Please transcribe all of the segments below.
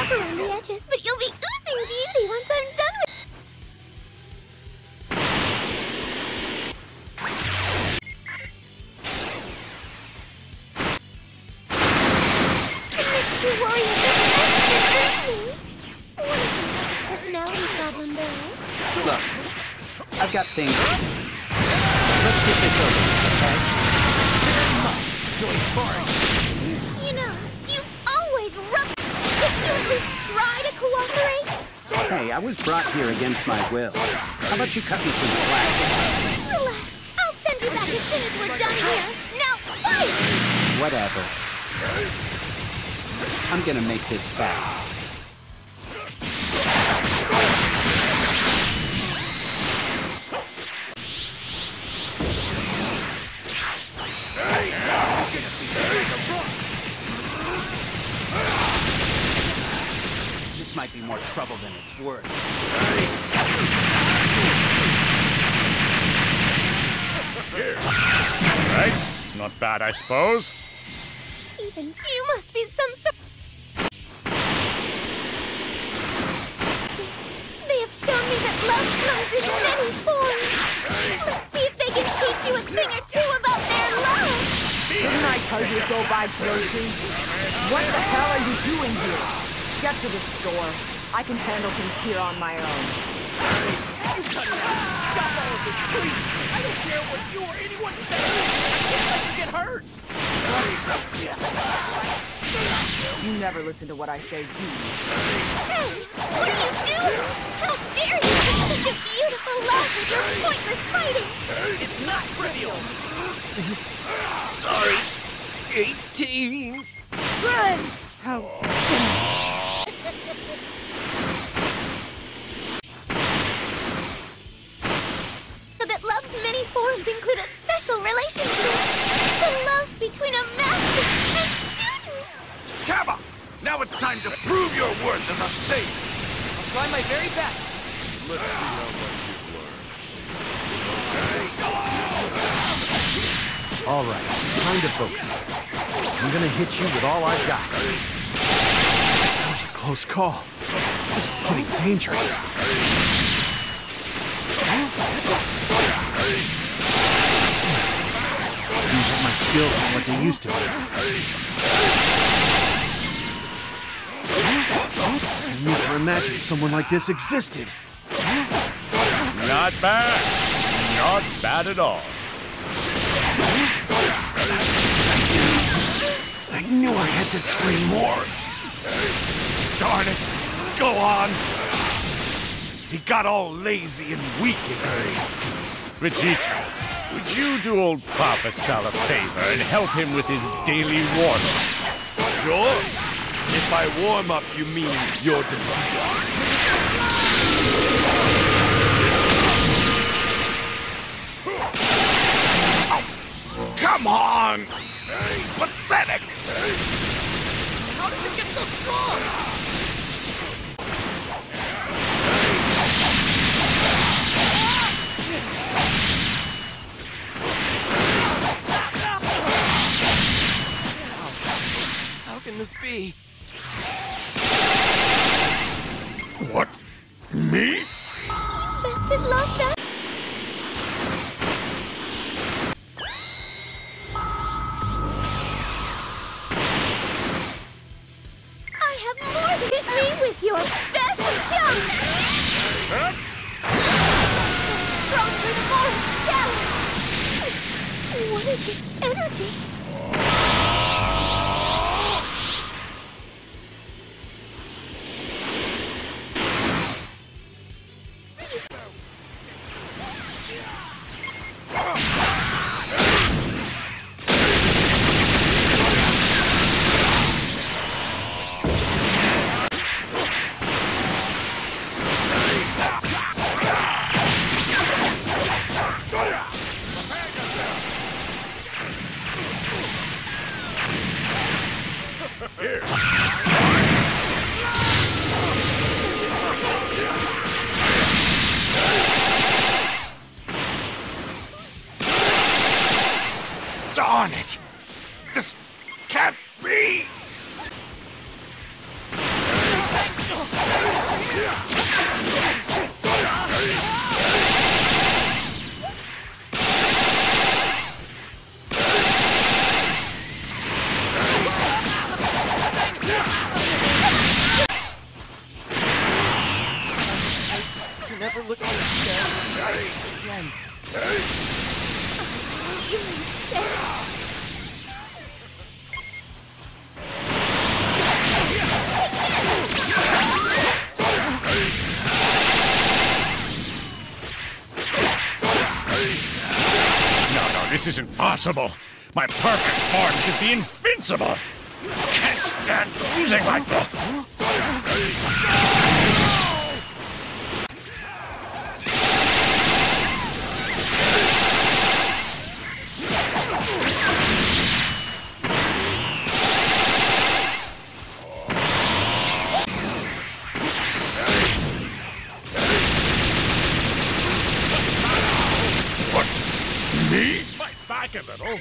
rough around the edges, but you'll be oozing beauty once I'm done with it. Makes you worry about me. One of them has a personality problem, though. Look, I've got things to do. Let's get this over, okay? Very much enjoy sparring. You know, you always rub. If you at least try to cooperate. Hey, I was brought here against my will. How about you cut me some slack? Relax. I'll send you back as soon as we're done here. Now, fight! Whatever. I'm gonna make this fast. This might be more trouble than it's worth. Here. Right? Not bad, I suppose. Even you must be some sort. They have shown me that love comes in many forms. Let's see if they can teach you a thing or two about their love. Didn't I tell you to go buy groceries? What the hell are you doing here? Get to the store. I can handle things here on my own. You cut it out. Stop all of this, please. I don't care what you or anyone says. I can't let you get hurt. You never listen to what I say, do you? Hey, what are you doing? How dare you take such a beautiful love with your pointless fighting? It's not trivial. Sorry. 18. Friend! How So that love's many forms include a special relationship. The love between a master and student. Kappa! Now it's time to prove your worth as a saint! I'll try my very best. Let's see how much you've learned. All right, it's time to focus. I'm gonna hit you with all I've got. That was a close call. This is getting dangerous. Seems like my skills aren't what they used to be. I need to imagine someone like this existed. Not bad. Not bad at all. I knew I had to train more. Darn it! Go on! He got all lazy and weak again. Vegeta, would you do old Papa Sal a favor and help him with his daily warm-up? Sure. If by warm up you mean your device. Come on! This is pathetic! How did you get so strong? How can this be? What? Me? Bested love that. I have more than hit me with your best shot. Stronger the more challenge. What is this energy? isn't possible. My perfect form should be invincible. Can't stand losing like this. Me? Fight back a little.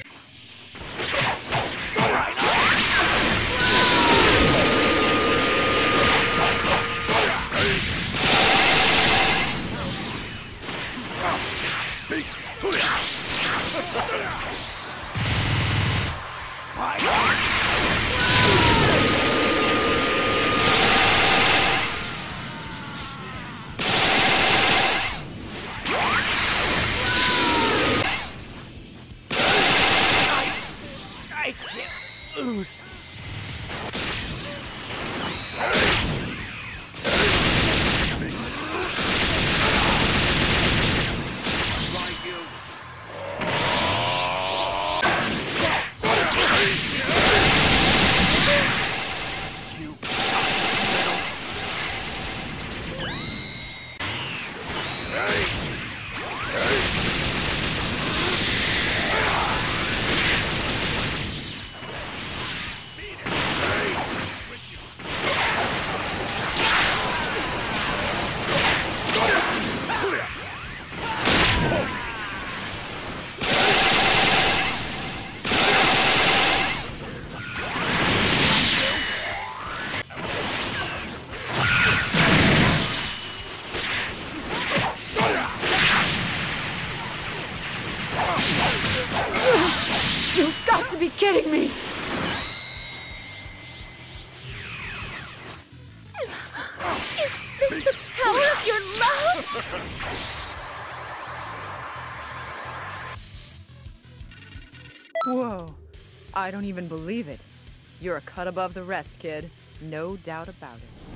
I can't lose. You've got to be kidding me! Is this the power of your love? Whoa. I don't even believe it. You're a cut above the rest, kid. No doubt about it.